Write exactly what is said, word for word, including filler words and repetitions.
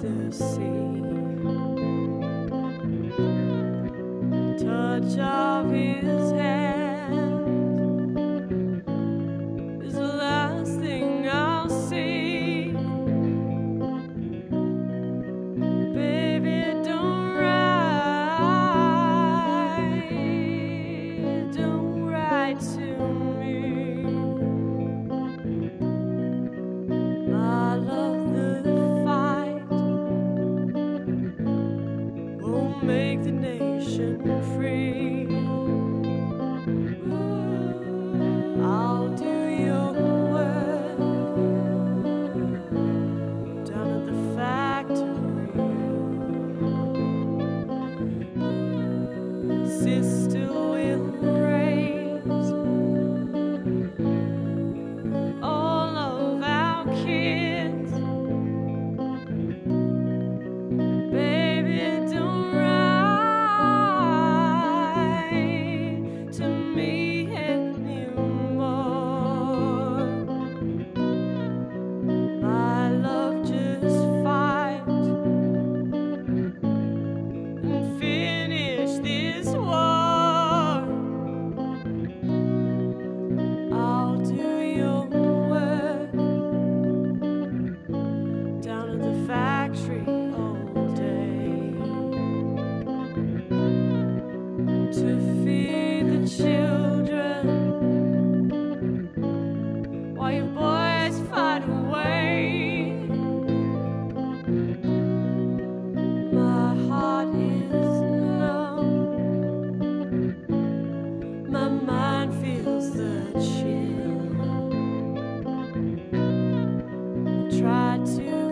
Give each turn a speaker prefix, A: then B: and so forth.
A: the sea. Touch of his hand is the last thing I'll see. Baby, don't write, don't write to me. I love the fight won't make the nation free. I'll do your work down at the factory. Sister will raise all of our kids. Baby, don't write to me anymore. My love, just fight and finish this war. I'll do your work down at the factory all day to feed the children while your boys fight away. My heart is numb, my mind feels the chill. I try to